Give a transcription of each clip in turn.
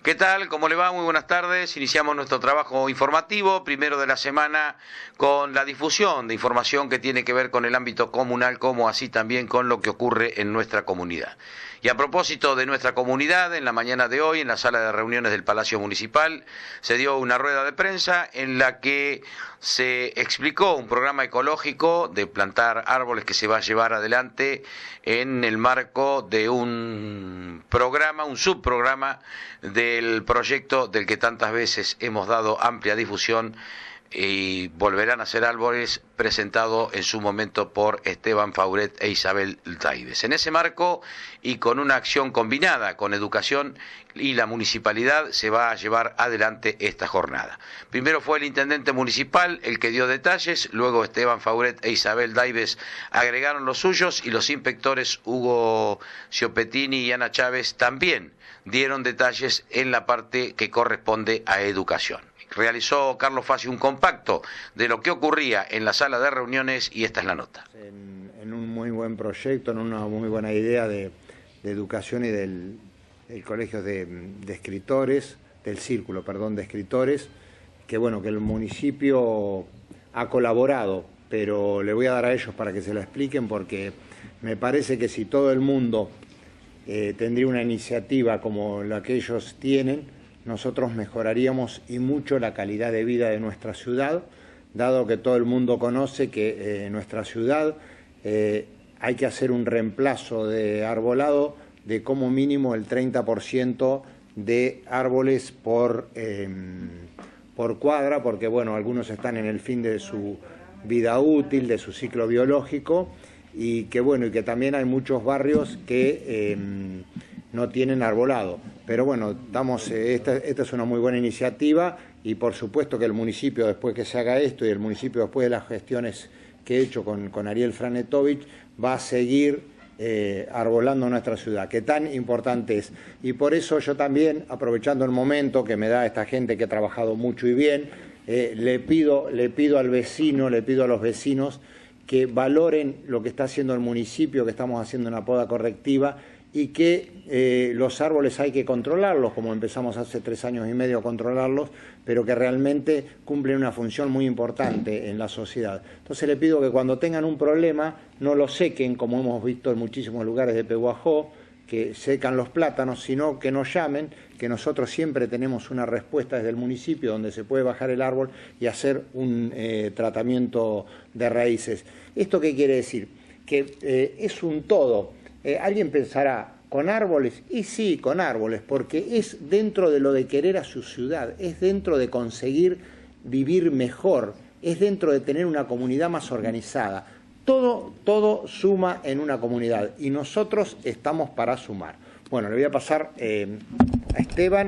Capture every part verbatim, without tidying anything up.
¿Qué tal? ¿Cómo le va? Muy buenas tardes. Iniciamos nuestro trabajo informativo, primero de la semana, con la difusión de información que tiene que ver con el ámbito comunal, como así también con lo que ocurre en nuestra comunidad. Y a propósito de nuestra comunidad, en la mañana de hoy, en la sala de reuniones del Palacio Municipal, se dio una rueda de prensa en la que se explicó un programa ecológico de plantar árboles que se va a llevar adelante en el marco de un programa, un subprograma del proyecto del que tantas veces hemos dado amplia difusión, y volverán a ser árboles, presentado en su momento por Esteban Fauret e Isabel Daives. En ese marco y con una acción combinada con educación y la municipalidad, se va a llevar adelante esta jornada. Primero fue el intendente municipal el que dio detalles, luego Esteban Fauret e Isabel Daives agregaron los suyos, y los inspectores Hugo Ciopetini y Ana Chávez también dieron detalles en la parte que corresponde a educación. Realizó Carlos Fassi un compacto de lo que ocurría en la sala de reuniones, y esta es la nota. En, en un muy buen proyecto, en una muy buena idea de, de educación y del, del colegio de, de escritores, del círculo, perdón, de escritores, que bueno, que el municipio ha colaborado, pero le voy a dar a ellos para que se lo expliquen, porque me parece que si todo el mundo eh, tendría una iniciativa como la que ellos tienen, nosotros mejoraríamos y mucho la calidad de vida de nuestra ciudad, dado que todo el mundo conoce que en eh, nuestra ciudad eh, hay que hacer un reemplazo de arbolado de como mínimo el treinta por ciento de árboles por, eh, por cuadra, porque bueno, algunos están en el fin de su vida útil, de su ciclo biológico, y que bueno, y que también hay muchos barrios que eh, no tienen arbolado. Pero bueno, estamos, esta, esta es una muy buena iniciativa, y por supuesto que el municipio, después que se haga esto, y el municipio después de las gestiones que he hecho con, con Ariel Franetovich, va a seguir eh, arbolando nuestra ciudad, que tan importante es. Y por eso yo también, aprovechando el momento que me da esta gente que ha trabajado mucho y bien, eh, le pido, le pido al vecino, le pido a los vecinos que valoren lo que está haciendo el municipio, que estamos haciendo una poda correctiva, y que eh, los árboles hay que controlarlos, como empezamos hace tres años y medio a controlarlos, pero que realmente cumplen una función muy importante en la sociedad. Entonces le pido que cuando tengan un problema no lo sequen, como hemos visto en muchísimos lugares de Pehuajó, que secan los plátanos, sino que nos llamen, que nosotros siempre tenemos una respuesta desde el municipio donde se puede bajar el árbol y hacer un eh, tratamiento de raíces. ¿Esto qué quiere decir? Que eh, es un todo. Eh, alguien pensará, ¿con árboles? Y sí, con árboles, porque es dentro de lo de querer a su ciudad, es dentro de conseguir vivir mejor, es dentro de tener una comunidad más organizada. Todo, todo suma en una comunidad, y nosotros estamos para sumar. Bueno, le voy a pasar eh, a Esteban.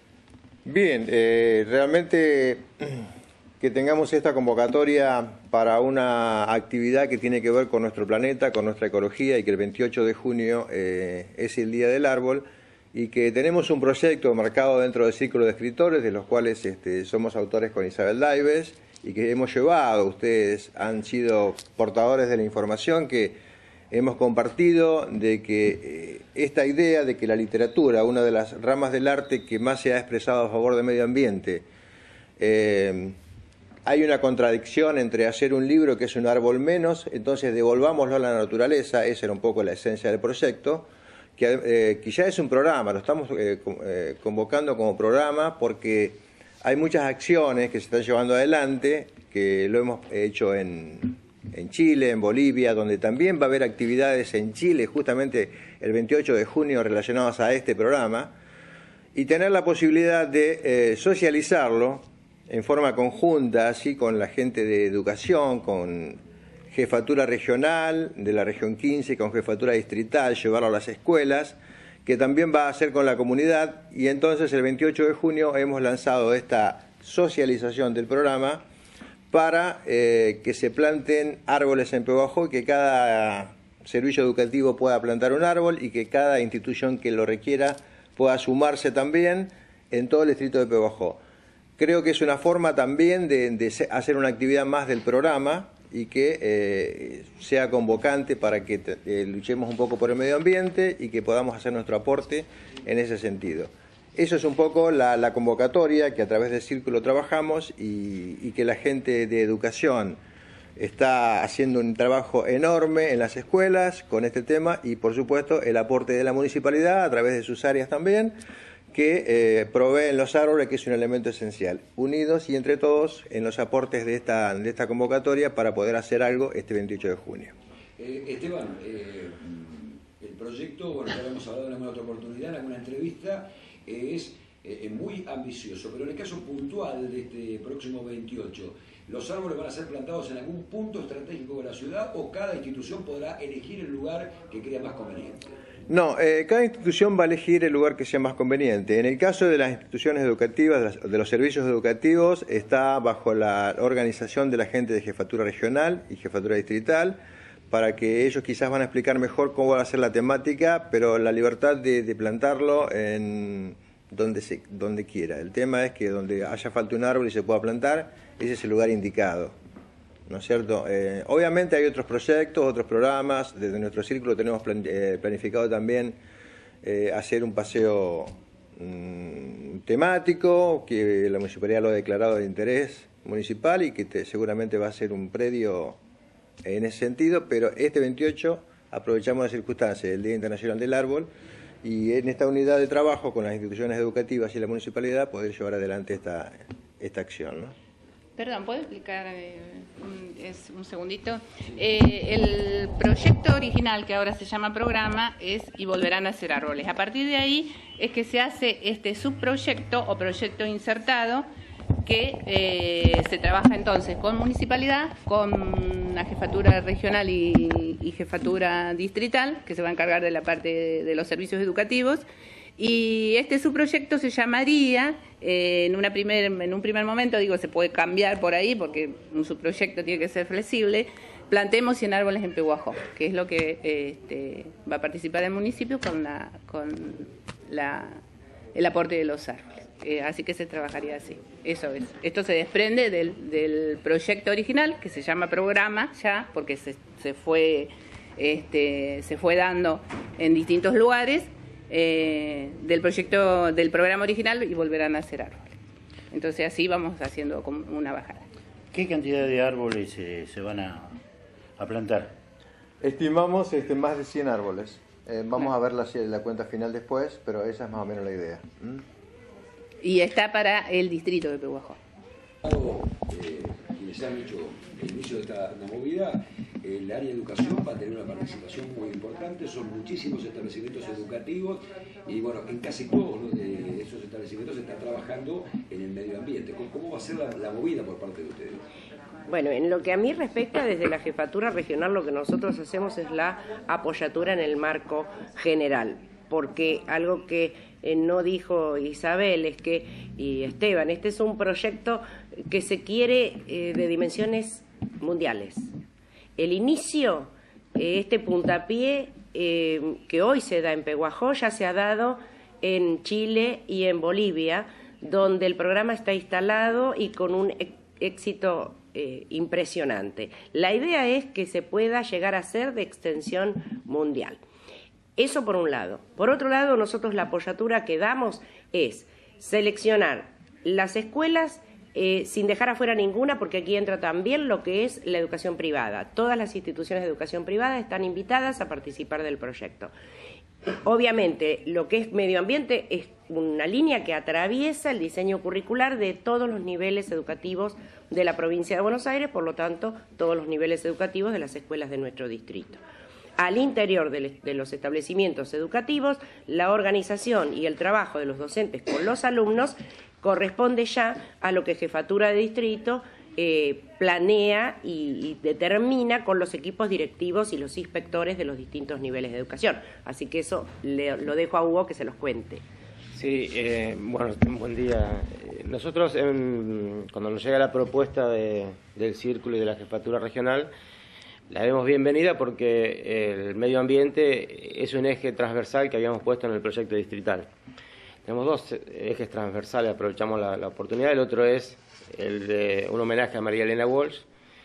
Bien, eh, realmente que tengamos esta convocatoria para una actividad que tiene que ver con nuestro planeta, con nuestra ecología, y que el veintiocho de junio eh, es el Día del Árbol, y que tenemos un proyecto marcado dentro del Círculo de Escritores, de los cuales este, somos autores con Isabel Daives, y que hemos llevado, ustedes han sido portadores de la información que hemos compartido, de que eh, esta idea de que la literatura, una de las ramas del arte que más se ha expresado a favor del medio ambiente, eh, hay una contradicción entre hacer un libro que es un árbol menos, entonces devolvámoslo a la naturaleza. Esa era un poco la esencia del proyecto, que, eh, que ya es un programa, lo estamos eh, eh, convocando como programa, porque hay muchas acciones que se están llevando adelante, que lo hemos hecho en, en Chile, en Bolivia, donde también va a haber actividades en Chile, justamente el veintiocho de junio, relacionadas a este programa, y tener la posibilidad de eh, socializarlo en forma conjunta, así con la gente de educación, con jefatura regional de la región quince, con jefatura distrital, llevarlo a las escuelas, que también va a hacer con la comunidad. Y entonces el veintiocho de junio hemos lanzado esta socialización del programa para eh, que se planten árboles en Pehuajó, y que cada servicio educativo pueda plantar un árbol, y que cada institución que lo requiera pueda sumarse también en todo el distrito de Pehuajó. Creo que es una forma también de, de hacer una actividad más del programa, y que eh, sea convocante para que eh, luchemos un poco por el medio ambiente y que podamos hacer nuestro aporte en ese sentido. Eso es un poco la, la convocatoria que a través del Círculo trabajamos y, y que la gente de educación está haciendo un trabajo enorme en las escuelas con este tema y, por supuesto, el aporte de la municipalidad a través de sus áreas también, que eh, proveen los árboles, que es un elemento esencial. Unidos y entre todos en los aportes de esta, de esta convocatoria para poder hacer algo este veintiocho de junio. Eh, Esteban, eh, el proyecto, bueno, ya lo hemos hablado en alguna otra oportunidad, en alguna entrevista, eh, es eh, muy ambicioso, pero en el caso puntual de este próximo veintiocho, ¿los árboles van a ser plantados en algún punto estratégico de la ciudad o cada institución podrá elegir el lugar que crea más conveniente? No, eh, cada institución va a elegir el lugar que sea más conveniente. En el caso de las instituciones educativas, de, las, de los servicios educativos, está bajo la organización de la gente de jefatura regional y jefatura distrital, para que ellos quizás van a explicar mejor cómo va a ser la temática, pero la libertad de, de plantarlo en donde, se, donde quiera. El tema es que donde haya falta un árbol y se pueda plantar, ese es el lugar indicado, ¿no es cierto? Eh, obviamente hay otros proyectos, otros programas. Desde nuestro círculo tenemos plan, eh, planificado también eh, hacer un paseo mmm, temático, que la municipalidad lo ha declarado de interés municipal y que te, seguramente va a ser un predio en ese sentido, pero este veintiocho aprovechamos la circunstancia del Día Internacional del Árbol y en esta unidad de trabajo con las instituciones educativas y la municipalidad poder llevar adelante esta, esta acción, ¿no? Perdón, ¿puedo explicar eh, un, es un segundito? Eh, el proyecto original, que ahora se llama programa, es Y volverán a ser árboles. A partir de ahí es que se hace este subproyecto o proyecto insertado que eh, se trabaja entonces con municipalidad, con la jefatura regional y, y jefatura distrital, que se va a encargar de la parte de, de los servicios educativos. Y este subproyecto se llamaría, eh, en, una primer, en un primer momento, digo, se puede cambiar por ahí porque un subproyecto tiene que ser flexible, Plantemos cien árboles en Pehuajó, que es lo que este, va a participar el municipio con, la, con la, el aporte de los árboles. Eh, así que se trabajaría así, eso es. Esto se desprende del, del proyecto original, que se llama programa ya, porque se, se, fue, este, se fue dando en distintos lugares, Eh, del proyecto del programa original y volverán a ser árboles. Entonces así vamos haciendo como una bajada. ¿Qué cantidad de árboles eh, se van a, a plantar? Estimamos este, más de cien árboles. Eh, vamos no. a ver la, la cuenta final después, pero esa es más o menos la idea. ¿Mm? Y está para el distrito de Pehuajó. Eh, quienes han hecho el inicio de esta movida, el área de educación va a tener una participación muy importante, son muchísimos establecimientos educativos y bueno, en casi todos ¿no? de esos establecimientos se está trabajando en el medio ambiente. ¿Cómo va a ser la, la movida por parte de ustedes? Bueno, en lo que a mí respecta, desde la jefatura regional lo que nosotros hacemos es la apoyatura en el marco general, porque algo que eh, no dijo Isabel es que, y Esteban, este es un proyecto que se quiere eh, de dimensiones mundiales. El inicio, eh, este puntapié eh, que hoy se da en Pehuajó, ya se ha dado en Chile y en Bolivia, donde el programa está instalado y con un éxito eh, impresionante. La idea es que se pueda llegar a ser de extensión mundial. Eso por un lado. Por otro lado, nosotros la apoyatura que damos es seleccionar las escuelas Eh, sin dejar afuera ninguna, porque aquí entra también lo que es la educación privada. Todas las instituciones de educación privada están invitadas a participar del proyecto. Obviamente, lo que es medio ambiente es una línea que atraviesa el diseño curricular de todos los niveles educativos de la provincia de Buenos Aires, por lo tanto, todos los niveles educativos de las escuelas de nuestro distrito. Al interior de, de los establecimientos educativos, la organización y el trabajo de los docentes con los alumnos corresponde ya a lo que Jefatura de Distrito eh, planea y, y determina con los equipos directivos y los inspectores de los distintos niveles de educación. Así que eso le, lo dejo a Hugo que se los cuente. Sí, eh, bueno, buen día. Nosotros, en, cuando nos llega la propuesta de, del Círculo y de la Jefatura Regional, la vemos bienvenida porque el medio ambiente es un eje transversal que habíamos puesto en el proyecto distrital. Tenemos dos ejes transversales, aprovechamos la, la oportunidad. El otro es el de un homenaje a María Elena Walsh,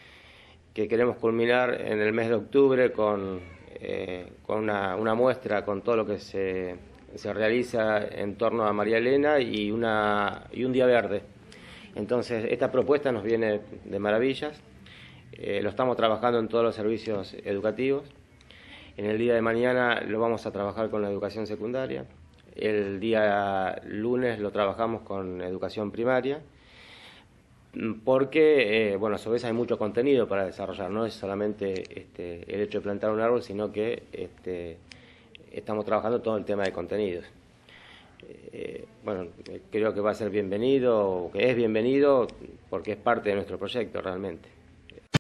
que queremos culminar en el mes de octubre con, eh, con una, una muestra con todo lo que se se realiza en torno a María Elena y, una, y un día verde. Entonces, esta propuesta nos viene de maravillas. Eh, lo estamos trabajando en todos los servicios educativos. En el día de mañana lo vamos a trabajar con la educación secundaria. El día lunes lo trabajamos con educación primaria. Porque, eh, bueno, a su vez hay mucho contenido para desarrollar. No es solamente este, el hecho de plantar un árbol, sino que este, estamos trabajando todo el tema de contenidos. Eh, bueno, creo que va a ser bienvenido, que es bienvenido, porque es parte de nuestro proyecto realmente.